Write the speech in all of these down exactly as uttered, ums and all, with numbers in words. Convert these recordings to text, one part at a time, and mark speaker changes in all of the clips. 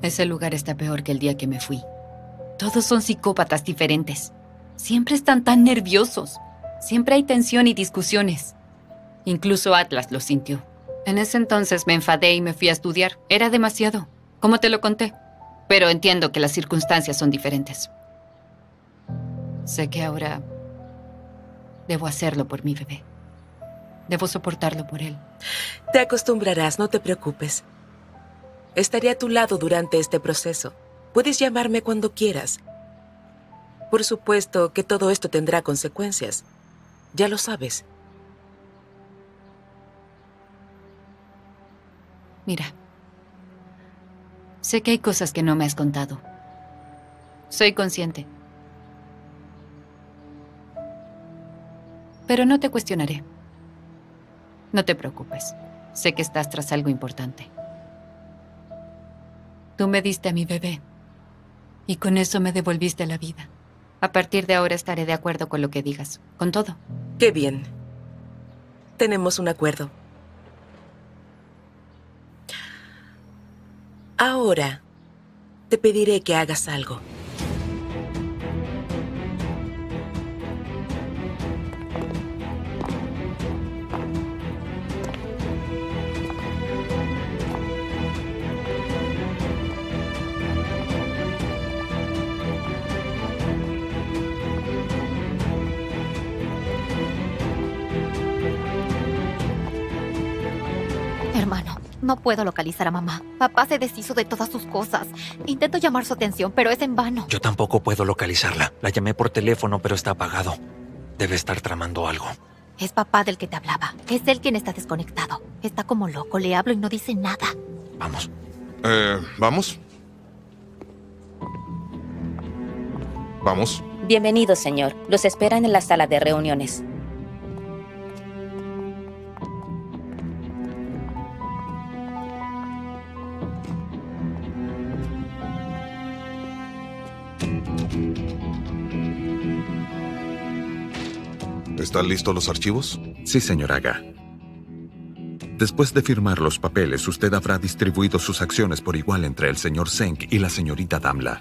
Speaker 1: Ese lugar está peor que el día que me fui. Todos son psicópatas diferentes. Siempre están tan nerviosos. Siempre hay tensión y discusiones. Incluso Atlas lo sintió. En ese entonces me enfadé y me fui a estudiar. Era demasiado, como te lo conté. Pero entiendo que las circunstancias son diferentes. Sé que ahora debo hacerlo por mi bebé. Debo soportarlo por él.
Speaker 2: Te acostumbrarás, no te preocupes. Estaré a tu lado durante este proceso. Puedes llamarme cuando quieras. Por supuesto que todo esto tendrá consecuencias. Ya lo sabes.
Speaker 1: Mira, sé que hay cosas que no me has contado. Soy consciente. Pero no te cuestionaré. No te preocupes. Sé que estás tras algo importante. Tú me diste a mi bebé. Y con eso me devolviste la vida. A partir de ahora estaré de acuerdo con lo que digas. Con todo.
Speaker 2: Qué bien. Tenemos un acuerdo. Ahora, te pediré que hagas algo.
Speaker 3: Hermano, no puedo localizar a mamá. Papá se deshizo de todas sus cosas. Intento llamar su atención, pero es en vano.
Speaker 4: Yo tampoco puedo localizarla. La llamé por teléfono, pero está apagado. Debe estar tramando algo.
Speaker 3: Es papá del que te hablaba. Es él quien está desconectado. Está como loco. Le hablo y no dice nada.
Speaker 4: Vamos.
Speaker 5: Eh, ¿vamos? ¿Vamos?
Speaker 6: Bienvenido, señor. Los esperan en la sala de reuniones.
Speaker 5: ¿Están listos los archivos?
Speaker 7: Sí, señor Aga. Después de firmar los papeles, usted habrá distribuido sus acciones por igual entre el señor Zeng y la señorita Damla.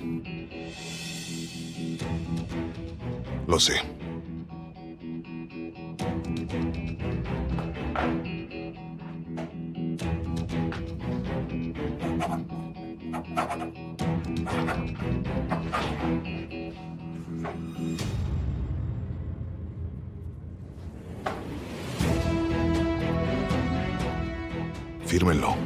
Speaker 5: Lo sé. Fírmenlo.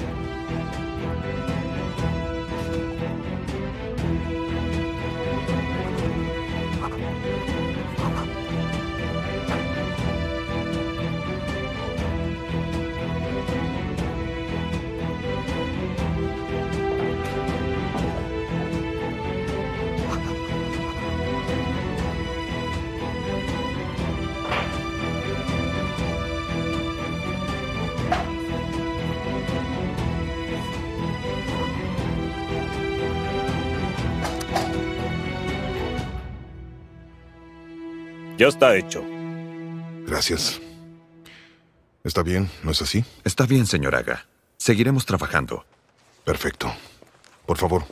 Speaker 8: Ya está hecho.
Speaker 5: Gracias. ¿Está bien? ¿No es así?
Speaker 7: Está bien, señor Aga. Seguiremos trabajando.
Speaker 5: Perfecto. Por favor.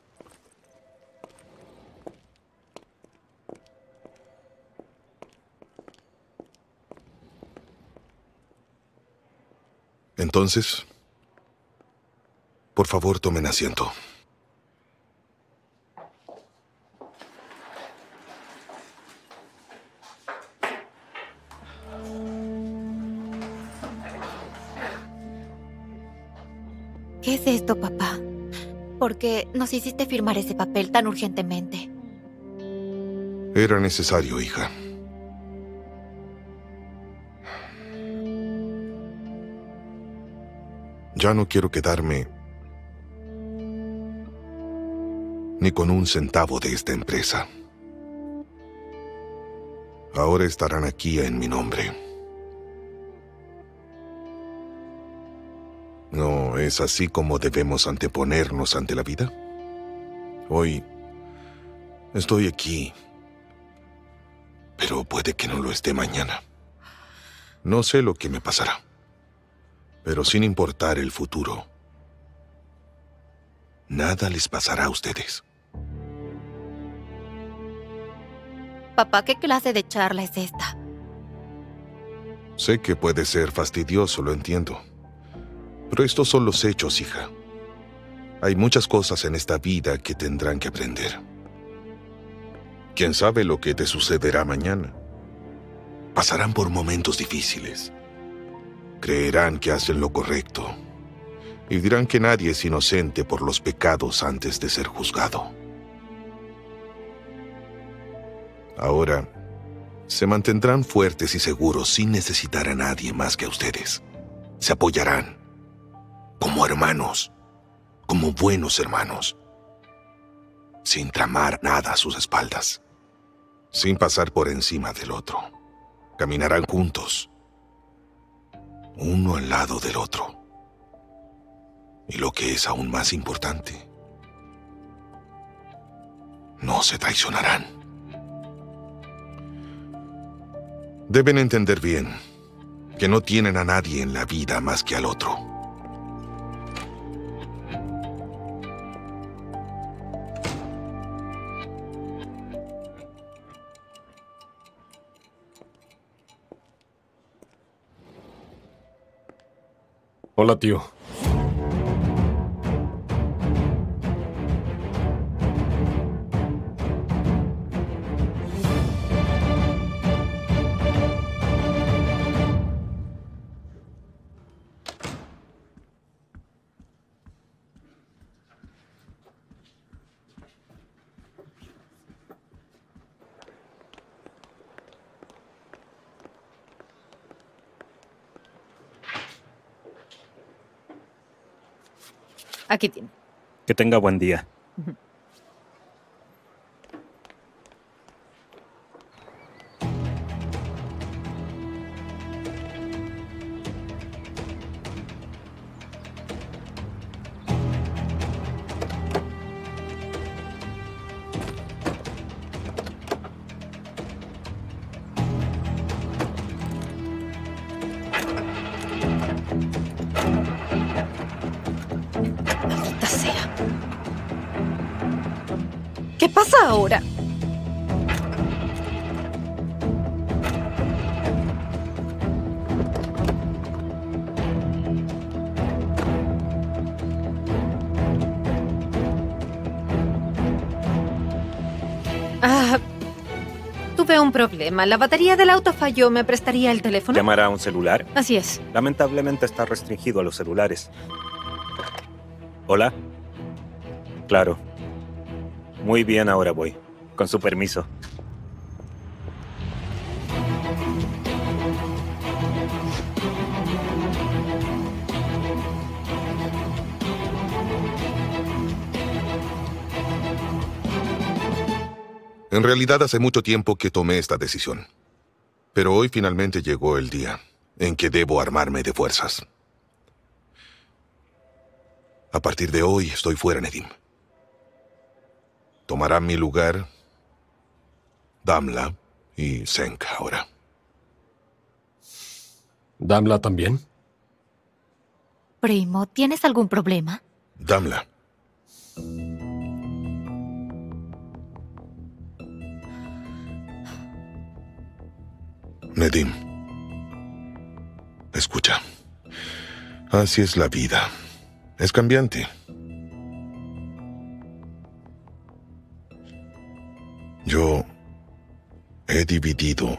Speaker 5: Entonces, por favor, tomen asiento.
Speaker 3: ¿Qué es esto, papá? ¿Por qué nos hiciste firmar ese papel tan urgentemente?
Speaker 5: Era necesario, hija. Ya no quiero quedarme ni con un centavo de esta empresa. Ahora estarán aquí en mi nombre. ¿No es así como debemos anteponernos ante la vida? Hoy estoy aquí, pero puede que no lo esté mañana. No sé lo que me pasará, pero sin importar el futuro, Nada les pasará a ustedes.
Speaker 3: Papá, ¿qué clase de charla es esta?
Speaker 5: Sé que puede ser fastidioso, lo entiendo. Pero estos son los hechos, hija. Hay muchas cosas en esta vida que tendrán que aprender. ¿Quién sabe lo que te sucederá mañana? Pasarán por momentos difíciles. Creerán que hacen lo correcto. Y dirán que nadie es inocente por los pecados antes de ser juzgado. Ahora, se mantendrán fuertes y seguros sin necesitar a nadie más que a ustedes. Se apoyarán, como hermanos, como buenos hermanos, sin tramar nada a sus espaldas, sin pasar por encima del otro. Caminarán juntos, uno al lado del otro. Y lo que es aún más importante, no se traicionarán. Deben entender bien que no tienen a nadie en la vida más que al otro.
Speaker 9: Hola, tío.
Speaker 1: Aquí tiene.
Speaker 8: Que tenga buen día.
Speaker 1: Maldita sea. ¿Qué pasa ahora? Ah, tuve un problema. La batería del auto falló. ¿Me prestaría el teléfono?
Speaker 8: ¿Llamará a un celular?
Speaker 1: Así es.
Speaker 8: Lamentablemente está restringido a los celulares. ¿Hola? Claro. Muy bien, ahora voy. Con su permiso.
Speaker 5: En realidad hace mucho tiempo que tomé esta decisión. Pero hoy finalmente llegó el día en que debo armarme de fuerzas. A partir de hoy estoy fuera, Nedim. Tomarán mi lugar Damla y Cenk ahora.
Speaker 9: ¿Damla también?
Speaker 3: Primo, ¿tienes algún problema?
Speaker 5: Damla. Nedim. Escucha. Así es la vida. Es cambiante. Yo he dividido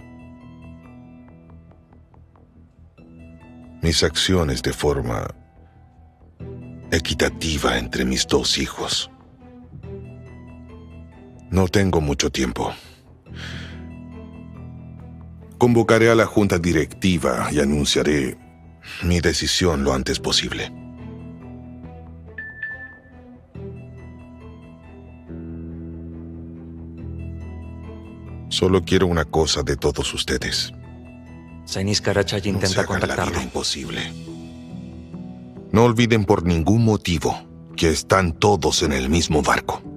Speaker 5: mis acciones de forma equitativa entre mis dos hijos. No tengo mucho tiempo. Convocaré a la junta directiva y anunciaré mi decisión lo antes posible. Solo quiero una cosa de todos ustedes.
Speaker 4: Zainis Karachai
Speaker 5: No se
Speaker 4: intenta
Speaker 5: hagan la
Speaker 4: contactarlo.
Speaker 5: vida imposible. No olviden por ningún motivo que están todos en el mismo barco.